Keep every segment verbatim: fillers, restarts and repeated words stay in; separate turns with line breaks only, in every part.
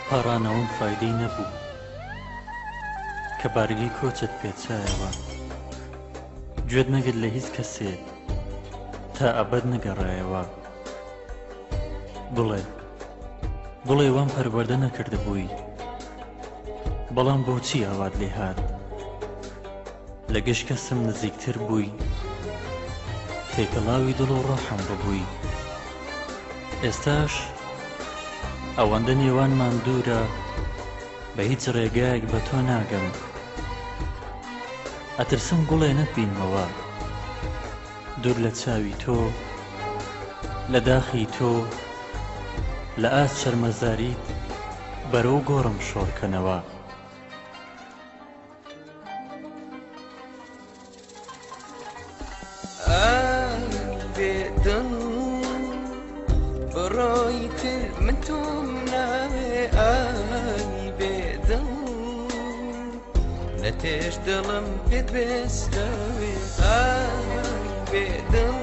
پاڕانەوەم فایدەی نەبوو کە بارگەی کۆچت پێچایەوە. گوێت نەگرت لە هیچ کەسێ تا ئەبەد نەگەڕایەوە. بڵێ بڵێ وام پەروەردە نەکردبووی، بەڵام بۆچی ئاوات لێ هات؟ لە گەشت کەسم نزیکتر بووی، تێکەڵاوی دڵ و ڕۆحم ببووی. ئێستاش ئەوەندە نێوانمان دوورە، بە هیچ ڕێگایەک بە تۆ ناگەم. ئەترسم گوڵێ نەتبینمەوە دوور لە چاوی تۆ، لە داخی تۆ، لە ئاست شەرمەزاریت بەرەو گۆڕم شۆڕکەنەوە.
بێدڵ بڕۆی تر من تۆم ناوێ، ئای بێدڵ نەتێش دڵم پێت بێستەوێ، ئای بێدڵ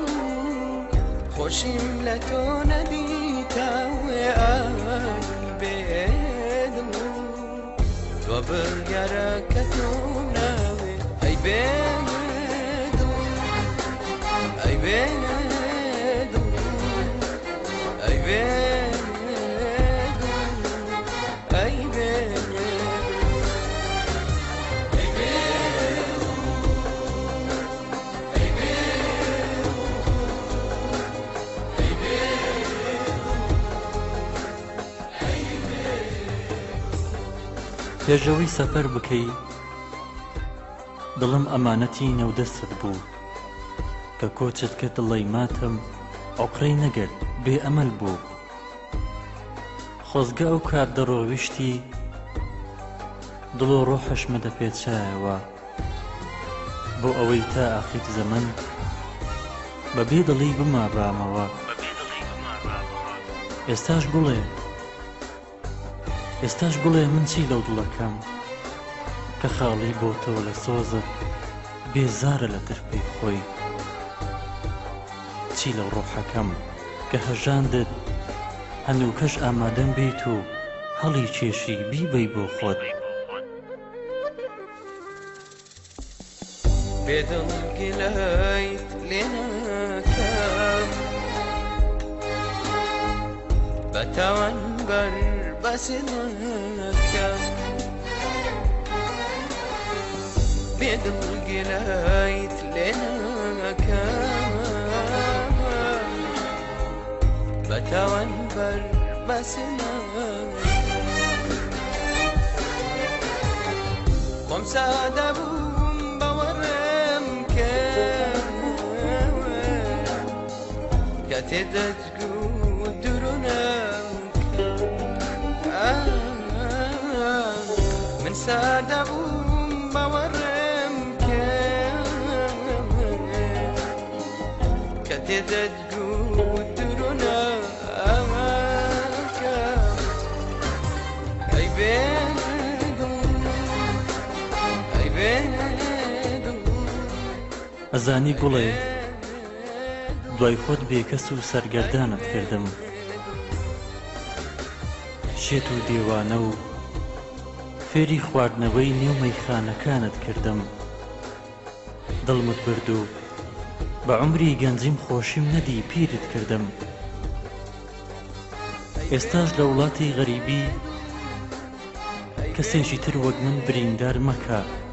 خۆشیم لە تۆ نەدیتاوێ، ئای بێدڵ تۆ بڕیارەکە تۆ ناوێ، ئەی بێدڵ ئەی بێدڵ ئەی بێدڵ ئەی بێدڵ
پێشەوەی سەفەر بکەی دڵم ئەمانەتی نەودەستت بوو، کە کۆچت کرد دڵی ماتم ئۆقرەی نەگرت بێ ئەمەل بوو. خۆزگە ئەو کات دەڕۆویشتی دڵ و ڕۆحش مەدە پێچایەوە، بۆ ئەوەی تا ئاخیر زەمن بەبێ دڵی بمابامەوە. ئێستاش گوڵێ ئێستاش گوڵێ من چی لەو دڵەکەم، کە خاڵی بۆ تۆ لە سۆزت بێزارە لە ترپەی خۆی. چی لەو ڕۆحەکەم کە هەژاندت هەنووکەش ئامادەم بیت و هەڵی کێشی بیبەی بۆ خۆت.
بێدڵ گیلایت لێ ناکەم، بەتاوان بەر بەسی ناکەم، بێدڵ گیلایت لێ ناکەم، بەتاوان بەر بەسی ناکەم. خۆم سادە بووم بەوەڕێم کرد، کە تێدەچگو درۆنم من سادە بووم بەوەڕێم کرد، کە تێدەچگو درۆنم ئەی بێدڵ ئەی بێدڵ.
ئەزانی گوڵێ دوای خۆت بێکەس و سەرگەردانت کردم، شێت و دیوانە و فێری خواردنەوەی نێو مەیخانەکانت کردم. دڵمت برد و بە عومری گەنجیم خۆشیم نەدی پیرت کردم. ئێستاش لە وڵاتی غەریبی کەسێکی تر وەک من بریندار مەکە،